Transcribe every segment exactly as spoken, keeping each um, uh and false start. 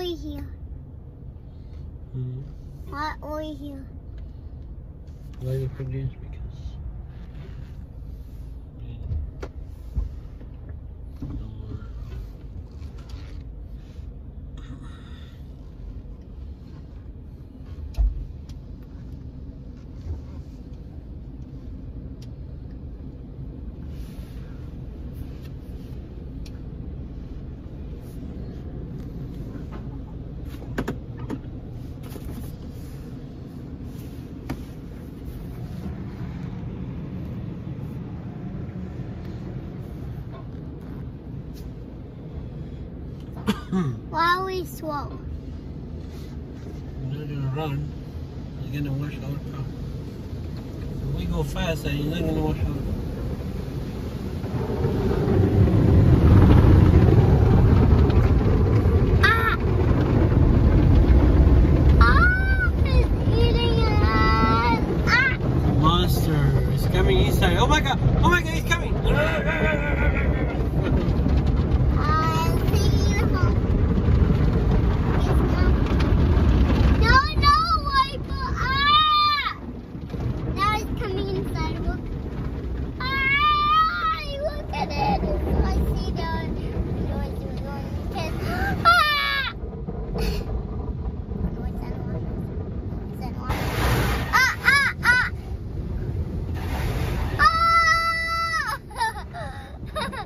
oil here? Hmm. What oil here? Why you put this? Because Why are we slow? You're not gonna run. You're gonna wash our car. If we go faster, you're not gonna wash our car. Ah! Ah! It's eating us! Ah! Monster is coming inside. Oh my god! Oh my god, he's coming! I'm taking it home. It's not. No, no, Michael! Ah! Now it's coming inside. Look. Ah! Look at it. I see the noise going on. Ah! No, it's not on. It's not on. Ah! Ah! Ah! Ah!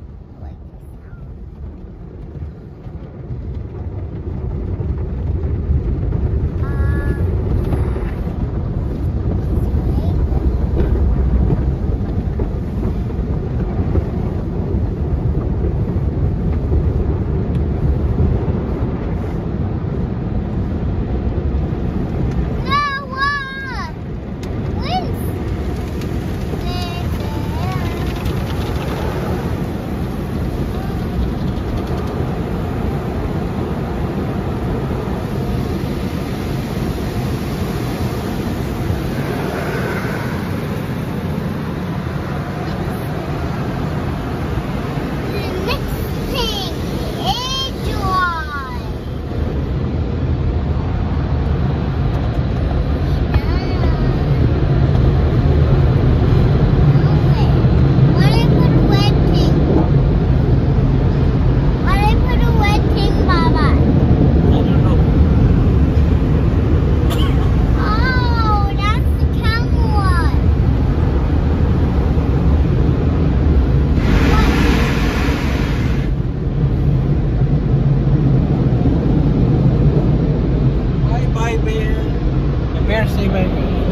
Bear, say bye.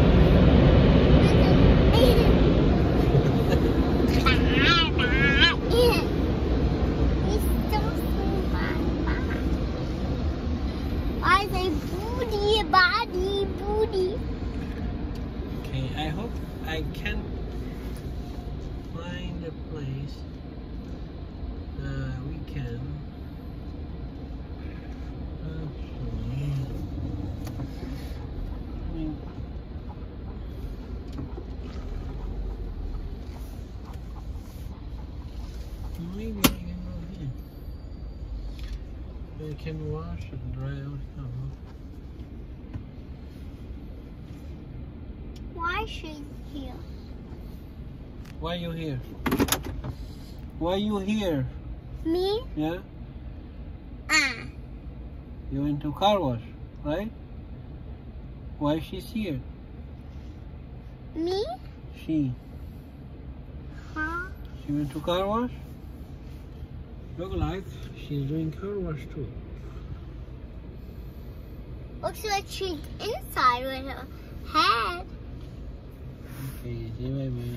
I say booty, body, booty. Okay, I hope I can find a place. Uh, we can. Actually, I mean, maybe I can go here. I can wash and dry out some. Why is she here? Why you here? Why you here? Me? Yeah? Ah. You went to car wash, right? Why she's here? Me? She. Huh? She went to car wash? Look like she's doing car wash too. Looks like she's inside with her head. Okay, say bye bye.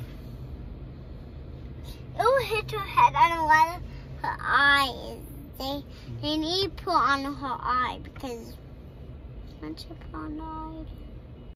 It will hit her head on one of her eyes. They, they need to put on her eye because once you put on the eye,